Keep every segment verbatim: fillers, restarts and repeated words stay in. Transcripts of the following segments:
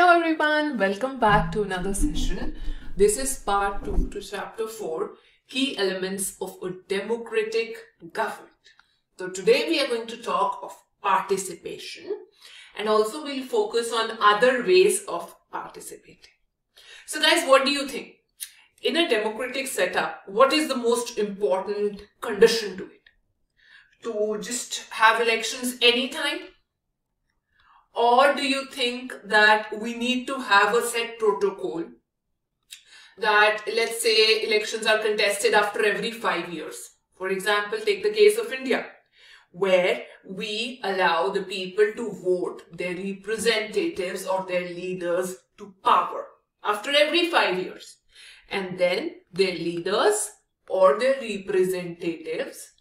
Hello everyone, welcome back to another session. This is part two to chapter four, Key Elements of a Democratic Government. So today we are going to talk of participation and also we'll focus on other ways of participating. So guys, what do you think? In a democratic setup, what is the most important condition to it? To just have elections anytime? Or do you think that we need to have a set protocol that, let's say, elections are contested after every five years? For example, take the case of India, where we allow the people to vote their representatives or their leaders to power after every five years. And then their leaders or their representatives,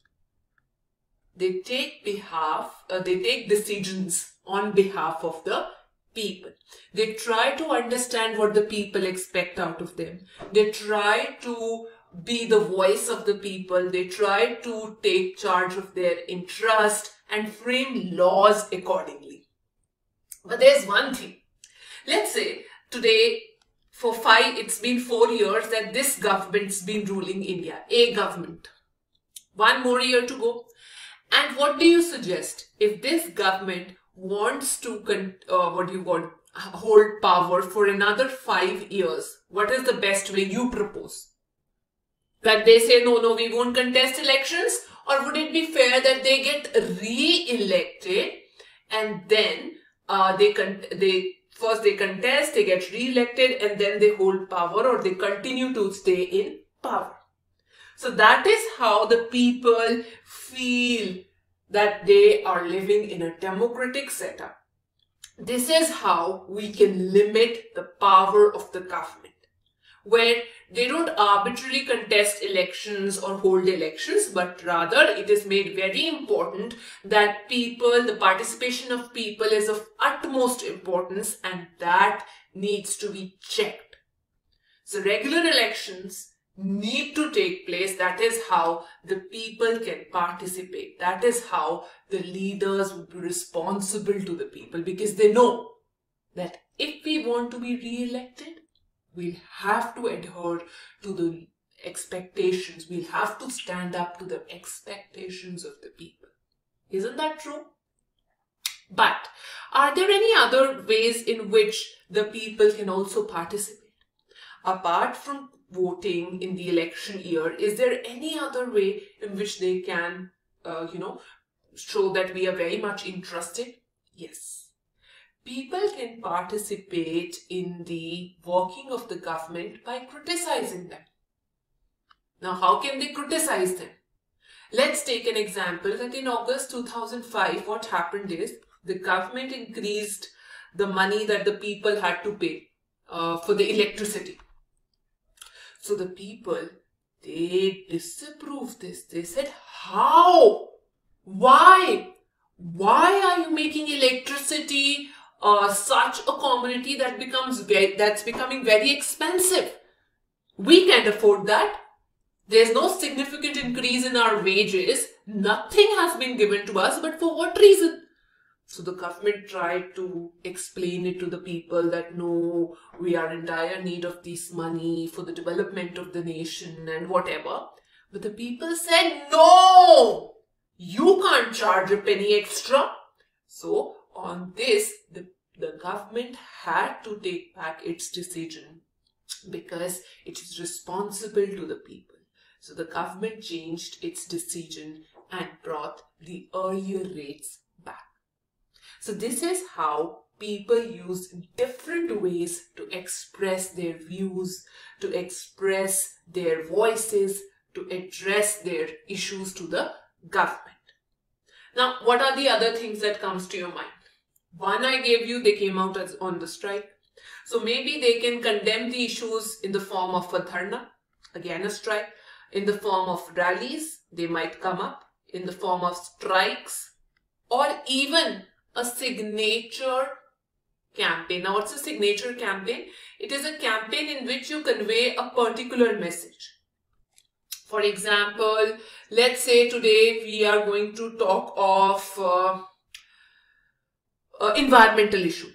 they take behalf, uh, they take decisions on behalf of the people. They try to understand what the people expect out of them. They try to be the voice of the people. They try to take charge of their interest and frame laws accordingly. But there's one thing. Let's say today, for five, it's been four years that this government's been ruling India, a government. One more year to go. And what do you suggest? If this government wants to, uh, what do you want, hold power for another five years, what is the best way you propose? That they say, no, no, we won't contest elections? Or would it be fair that they get re-elected and then uh, they, con they first they contest, they get re-elected and then they hold power or they continue to stay in power? So that is how the people feel that they are living in a democratic setup. This is how we can limit the power of the government, where they don't arbitrarily contest elections or hold elections, but rather it is made very important that people, the participation of people is of utmost importance and that needs to be checked. So regular elections need to take place. That is how the people can participate. That is how the leaders will be responsible to the people, because they know that if we want to be re-elected, we'll have to adhere to the expectations. We'll have to stand up to the expectations of the people. Isn't that true? But are there any other ways in which the people can also participate? Apart from voting in the election year, is there any other way in which they can, uh, you know, show that we are very much interested? Yes. People can participate in the working of the government by criticizing them. Now, how can they criticize them? Let's take an example that in August two thousand five, what happened is the government increased the money that the people had to pay uh, for the electricity. So the people, they disapproved this. They said, how? Why? Why are you making electricity uh, such a commodity that becomes very, that's becoming very expensive? We can't afford that. There's no significant increase in our wages. Nothing has been given to us, but for what reason? So the government tried to explain it to the people that no, we are in dire need of this money for the development of the nation and whatever. But the people said, no, you can't charge a penny extra. So on this, the, the government had to take back its decision because it is responsible to the people. So the government changed its decision and brought the earlier rates back. So this is how people use different ways to express their views, to express their voices, to address their issues to the government. Now, what are the other things that comes to your mind? One I gave you, they came out as on the strike. So maybe they can condemn the issues in the form of a dharna, again a strike, in the form of rallies, they might come up, in the form of strikes, or even a signature campaign. Now, what's a signature campaign? It is a campaign in which you convey a particular message. For example, let's say today we are going to talk of uh, uh, environmental issue.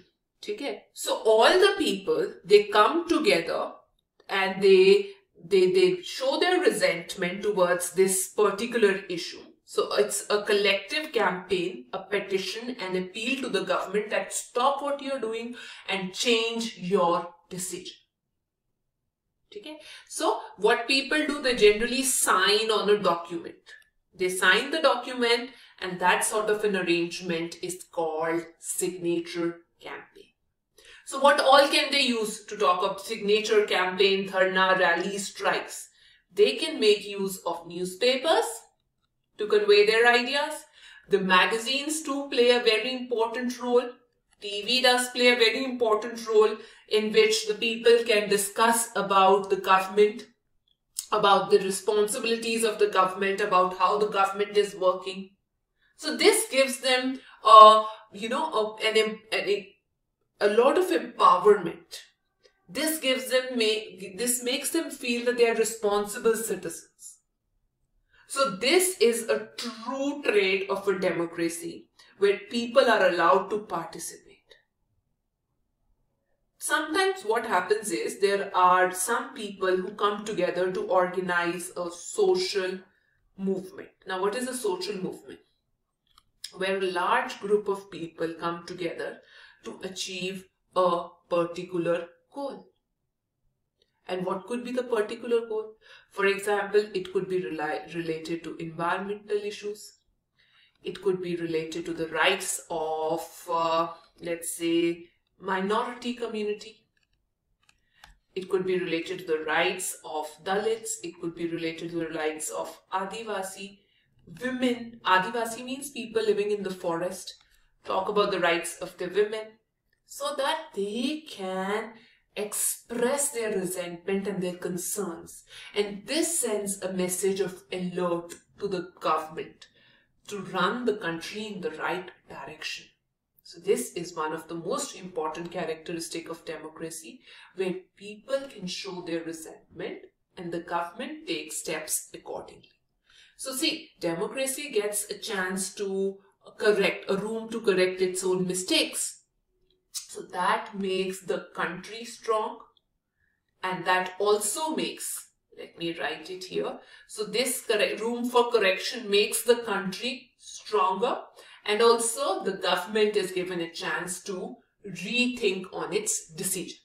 Okay? So all the people, they come together and they, they, they show their resentment towards this particular issue. So it's a collective campaign, a petition, an appeal to the government that stop what you're doing and change your decision. Okay? So what people do, they generally sign on a document. They sign the document, and that sort of an arrangement is called signature campaign. So what all can they use to talk of signature campaign, dharna, rallies, strikes? They can make use of newspapers to convey their ideas. The magazines too play a very important role. T V does play a very important role in which the people can discuss about the government, about the responsibilities of the government, about how the government is working. So this gives them, uh, you know, a, an, an, a lot of empowerment. This gives them, make, this makes them feel that they are responsible citizens. So this is a true trait of a democracy where people are allowed to participate. Sometimes what happens is there are some people who come together to organize a social movement. Now, what is a social movement? Where a large group of people come together to achieve a particular goal. And what could be the particular goal? For example, it could be related to environmental issues. It could be related to the rights of, uh, let's say, minority community. It could be related to the rights of Dalits. It could be related to the rights of Adivasi women. Adivasi means people living in the forest. Talk about the rights of the women so that they can express their resentment and their concerns. And this sends a message of alert to the government to run the country in the right direction. So this is one of the most important characteristics of democracy, where people can show their resentment and the government takes steps accordingly. So see, democracy gets a chance to correct, a room to correct its own mistakes. So that makes the country strong, and that also makes, let me write it here. So this room for correction makes the country stronger, and also the government is given a chance to rethink on its decision.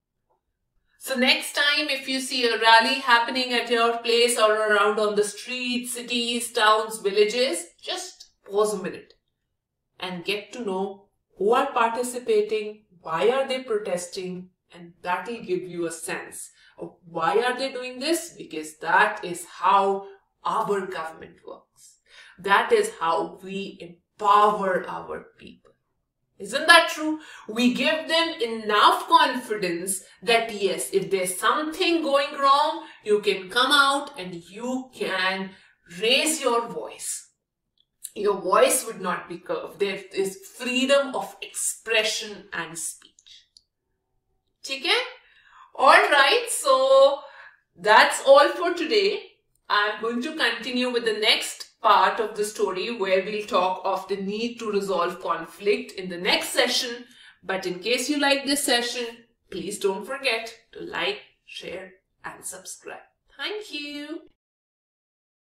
So next time if you see a rally happening at your place or around on the streets, cities, towns, villages, just pause a minute and get to know who are participating, why are they protesting, and that will give you a sense of why are they doing this, because that is how our government works. That is how we empower our people. Isn't that true? We give them enough confidence that yes, if there's something going wrong, you can come out and you can raise your voice. Your voice would not be curved. There is freedom of expression and speech. Okay? Alright, so that's all for today. I'm going to continue with the next part of the story where we'll talk of the need to resolve conflict in the next session. But in case you like this session, please don't forget to like, share and subscribe. Thank you.